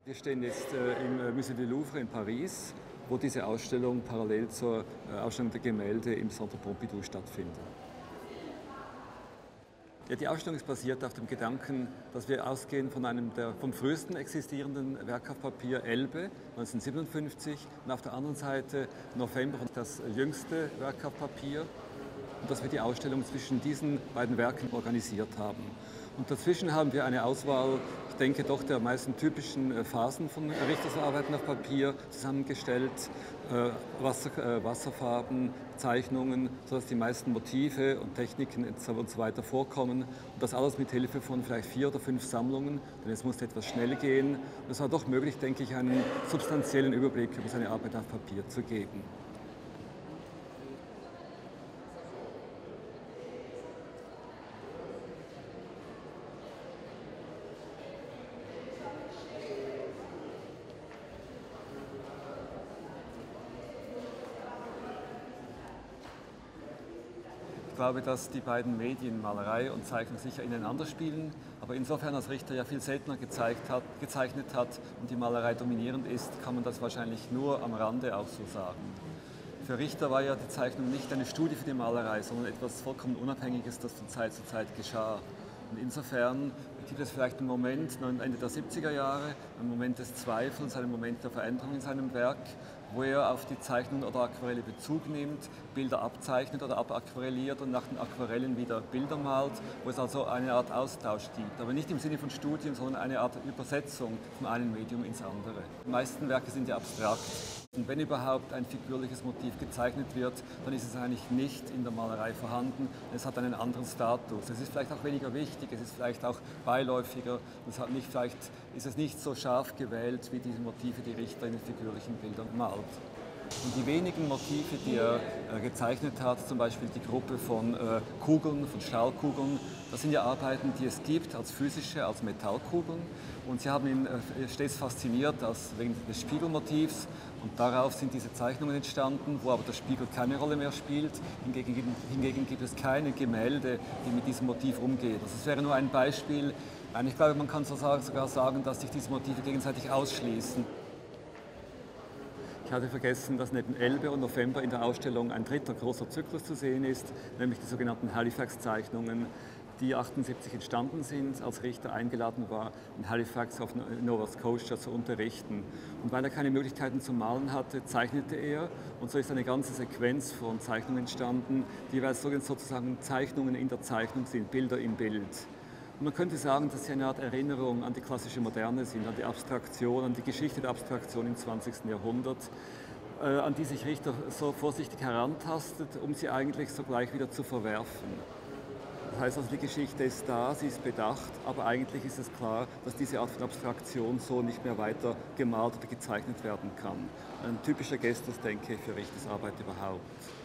Wir stehen jetzt im Musée du Louvre in Paris, wo diese Ausstellung parallel zur Ausstellung der Gemälde im Centre Pompidou stattfindet. Ja, die Ausstellung ist basiert auf dem Gedanken, dass wir ausgehen von vom frühesten existierenden Werk auf Papier, Elbe, 1957, und auf der anderen Seite November, das jüngste Werk auf Papier, und dass wir die Ausstellung zwischen diesen beiden Werken organisiert haben. Und dazwischen haben wir eine Auswahl, ich denke, doch der meisten typischen Phasen von Richters Arbeiten auf Papier zusammengestellt, Wasserfarben, Zeichnungen, sodass die meisten Motive und Techniken und so weiter vorkommen. Und das alles mit Hilfe von vielleicht 4 oder 5 Sammlungen, denn es musste etwas schnell gehen. Und es war doch möglich, denke ich, einen substanziellen Überblick über seine Arbeit auf Papier zu geben. Ich glaube, dass die beiden Medien, Malerei und Zeichnung, sicher ineinander spielen, aber insofern als Richter ja viel seltener gezeichnet hat und die Malerei dominierend ist, kann man das wahrscheinlich nur am Rande auch so sagen. Für Richter war ja die Zeichnung nicht eine Studie für die Malerei, sondern etwas vollkommen Unabhängiges, das von Zeit zu Zeit geschah. Und insofern gibt es vielleicht einen Moment, Ende der 70er Jahre, einen Moment des Zweifels, einen Moment der Veränderung in seinem Werk, wo er auf die Zeichnung oder Aquarelle Bezug nimmt, Bilder abzeichnet oder abaquarelliert und nach den Aquarellen wieder Bilder malt, wo es also eine Art Austausch gibt. Aber nicht im Sinne von Studien, sondern eine Art Übersetzung von einem Medium ins andere. Die meisten Werke sind ja abstrakt. Und wenn überhaupt ein figürliches Motiv gezeichnet wird, dann ist es eigentlich nicht in der Malerei vorhanden. Es hat einen anderen Status. Es ist vielleicht auch weniger wichtig, es ist vielleicht auch beiläufiger. Vielleicht ist es nicht so scharf gewählt wie diese Motive, die Richter in den figürlichen Bildern malt. Und die wenigen Motive, die er gezeichnet hat, zum Beispiel die Gruppe von Kugeln, von Stahlkugeln, das sind ja Arbeiten, die es gibt als physische, als Metallkugeln. Und sie haben ihn stets fasziniert wegen des Spiegelmotivs. Und darauf sind diese Zeichnungen entstanden, wo aber der Spiegel keine Rolle mehr spielt. Hingegen gibt es keine Gemälde, die mit diesem Motiv umgehen. Also es wäre nur ein Beispiel. Ich glaube, man kann sogar sagen, dass sich diese Motive gegenseitig ausschließen. Ich hatte vergessen, dass neben Elbe und November in der Ausstellung ein dritter großer Zyklus zu sehen ist, nämlich die sogenannten Halifax-Zeichnungen, die 1978 entstanden sind, als Richter eingeladen war, in Halifax auf Nova Scotia zu unterrichten. Und weil er keine Möglichkeiten zum Malen hatte, zeichnete er. Und so ist eine ganze Sequenz von Zeichnungen entstanden, die jeweils sozusagen Zeichnungen in der Zeichnung sind, Bilder im Bild. Und man könnte sagen, dass sie eine Art Erinnerung an die klassische Moderne sind, an die Abstraktion, an die Geschichte der Abstraktion im 20. Jahrhundert, an die sich Richter so vorsichtig herantastet, um sie eigentlich sogleich wieder zu verwerfen. Das heißt also, die Geschichte ist da, sie ist bedacht, aber eigentlich ist es klar, dass diese Art von Abstraktion so nicht mehr weiter gemalt oder gezeichnet werden kann. Ein typischer Gestus, denke ich, für Richters Arbeit überhaupt.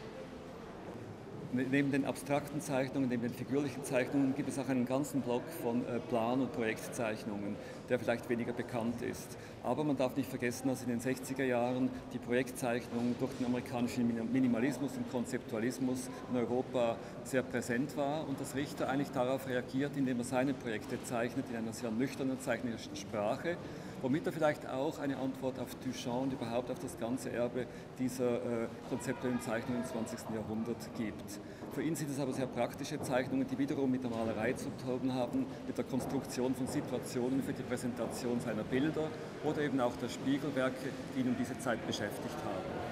Neben den abstrakten Zeichnungen, neben den figürlichen Zeichnungen gibt es auch einen ganzen Block von Plan- und Projektzeichnungen, der vielleicht weniger bekannt ist. Aber man darf nicht vergessen, dass in den 60er Jahren die Projektzeichnung durch den amerikanischen Minimalismus und Konzeptualismus in Europa sehr präsent war und dass Richter eigentlich darauf reagiert, indem er seine Projekte zeichnet in einer sehr nüchternen zeichnerischen Sprache, womit er vielleicht auch eine Antwort auf Duchamp und überhaupt auf das ganze Erbe dieser konzeptuellen Zeichnungen im 20. Jahrhundert gibt. Für ihn sind es aber sehr praktische Zeichnungen, die wiederum mit der Malerei zu tun haben, mit der Konstruktion von Situationen für die Präsentation seiner Bilder oder eben auch der Spiegelwerke, die ihn um diese Zeit beschäftigt haben.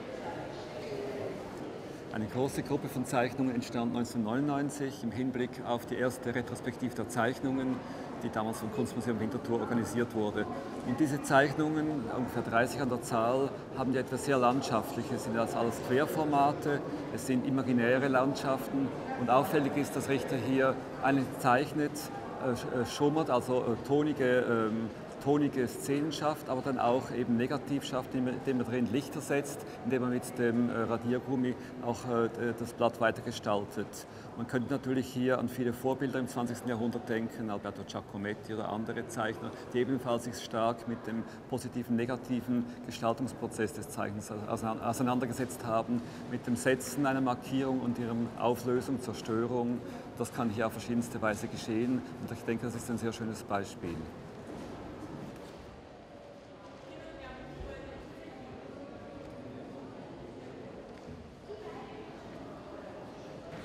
Eine große Gruppe von Zeichnungen entstand 1999 im Hinblick auf die erste Retrospektive der Zeichnungen, die damals vom Kunstmuseum Winterthur organisiert wurde. Und diese Zeichnungen, ungefähr 30 an der Zahl, haben ja etwas sehr Landschaftliches. Es sind also alles Querformate, es sind imaginäre Landschaften und auffällig ist, dass Richter hier einen zeichnet, schummert, also tonige Szenen schafft, aber dann auch eben negativ schafft, indem er drin Lichter setzt, indem er mit dem Radiergummi auch das Blatt weiter gestaltet. Man könnte natürlich hier an viele Vorbilder im 20. Jahrhundert denken, Alberto Giacometti oder andere Zeichner, die ebenfalls sich stark mit dem positiven, negativen Gestaltungsprozess des Zeichnens auseinandergesetzt haben, mit dem Setzen einer Markierung und ihrem Auflösung, Zerstörung. Das kann hier auf verschiedenste Weise geschehen und ich denke, das ist ein sehr schönes Beispiel.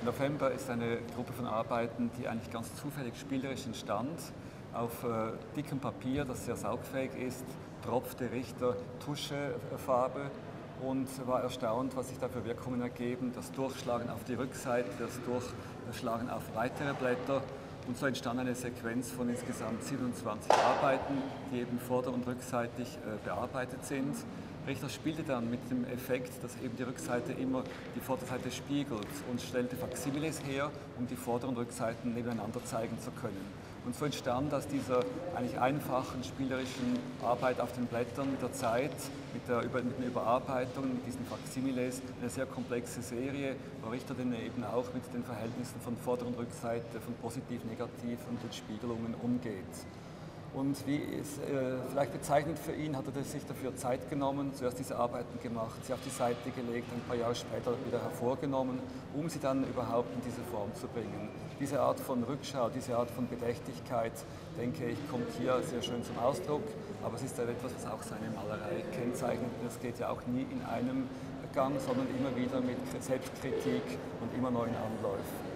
November ist eine Gruppe von Arbeiten, die eigentlich ganz zufällig spielerisch entstand, auf dickem Papier, das sehr saugfähig ist, tropfte Richter Tuschefarbe und war erstaunt, was sich da für Wirkungen ergeben. Das Durchschlagen auf die Rückseite, das Durchschlagen auf weitere Blätter. Und so entstand eine Sequenz von insgesamt 27 Arbeiten, die eben vorder- und rückseitig bearbeitet sind. Richter spielte dann mit dem Effekt, dass eben die Rückseite immer die Vorderseite spiegelt und stellte Faksimiles her, um die Vorder- und Rückseiten nebeneinander zeigen zu können. Und so entstand aus dieser eigentlich einfachen spielerischen Arbeit auf den Blättern mit der Zeit, mit den Überarbeitungen, mit diesen Faksimiles, eine sehr komplexe Serie, wo Richter dann eben auch mit den Verhältnissen von Vorder- und Rückseite, von positiv, negativ und den Spiegelungen umgeht. Und wie es vielleicht bezeichnend für ihn, hat er sich dafür Zeit genommen, zuerst diese Arbeiten gemacht, sie auf die Seite gelegt, ein paar Jahre später wieder hervorgenommen, um sie dann überhaupt in diese Form zu bringen. Diese Art von Rückschau, diese Art von Bedächtigkeit, denke ich, kommt hier sehr schön zum Ausdruck, aber es ist etwas, was auch seine Malerei kennzeichnet. Es geht ja auch nie in einem Gang, sondern immer wieder mit Selbstkritik und immer neuen Anläufen.